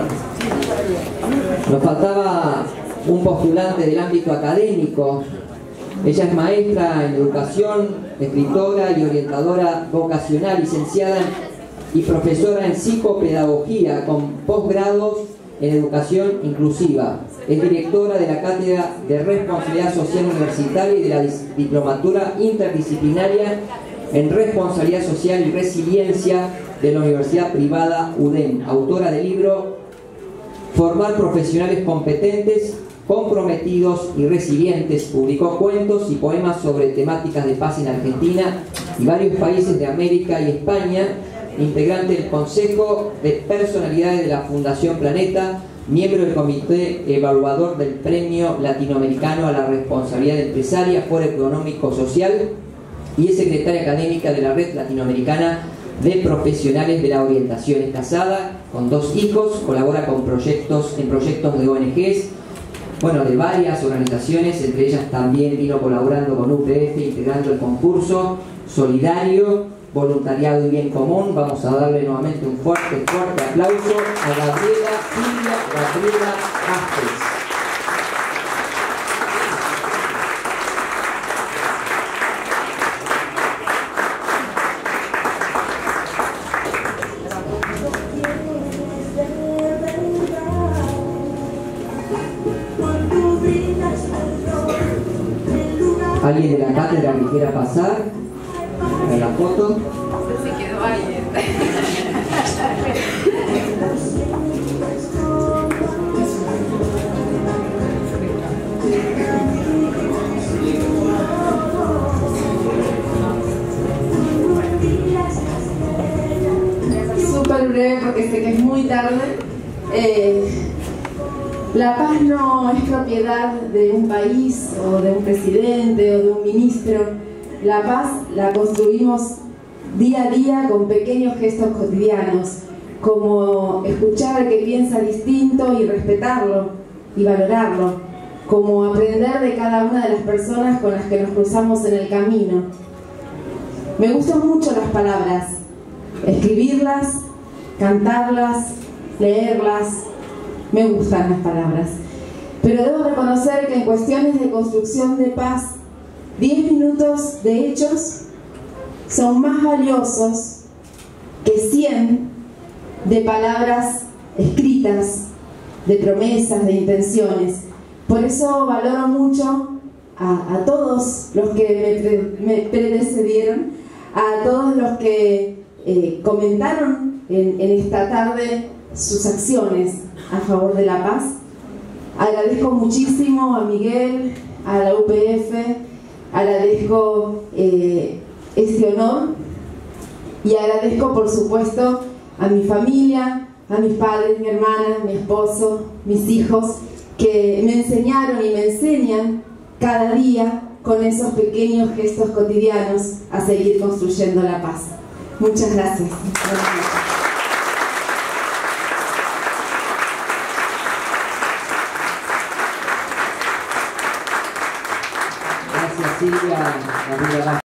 Nos faltaba un postulante del ámbito académico. Ella es maestra en educación, escritora y orientadora vocacional, licenciada y profesora en psicopedagogía con posgrados en educación inclusiva. Es directora de la Cátedra de Responsabilidad Social Universitaria y de la Diplomatura Interdisciplinaria en Responsabilidad Social y Resiliencia de la Universidad Privada UDEM. Autora del libro Formar profesionales competentes, comprometidos y resilientes. Publicó cuentos y poemas sobre temáticas de paz en Argentina y varios países de América y España. Integrante del Consejo de Personalidades de la Fundación Planeta, miembro del Comité Evaluador del Premio Latinoamericano a la Responsabilidad Empresaria, Foro Económico Social, y es secretaria académica de la Red Latinoamericana de Profesionales de la Orientación. Es casada, con 2 hijos, colabora en proyectos de ONGs, bueno, de varias organizaciones, entre ellas también vino colaborando con UPF, integrando el concurso solidario, voluntariado y bien común. Vamos a darle nuevamente un fuerte aplauso a Silvia Gabriela Astres. ¿Alguien de la cátedra que quiera pasar a la foto? Se quedó ahí. Súper breve porque sé que es muy tarde. La paz no es propiedad de un país o de un presidente o de un ministro. La paz la construimos día a día con pequeños gestos cotidianos, como escuchar al que piensa distinto y respetarlo y valorarlo, como aprender de cada una de las personas con las que nos cruzamos en el camino. Me gustan mucho las palabras, escribirlas, cantarlas, leerlas. Me gustan las palabras, pero debo reconocer que en cuestiones de construcción de paz, 10 minutos de hechos son más valiosos que 100 de palabras escritas, de promesas, de intenciones. Por eso valoro mucho a todos los que me precedieron, a todos los que comentaron en esta tarde sus acciones a favor de la paz. Agradezco muchísimo a Miguel, a la UPF, agradezco este honor y agradezco por supuesto a mi familia, a mis padres, mi hermana, mi esposo, mis hijos, que me enseñaron y me enseñan cada día con esos pequeños gestos cotidianos a seguir construyendo la paz. Muchas gracias. Silvia Gabriela.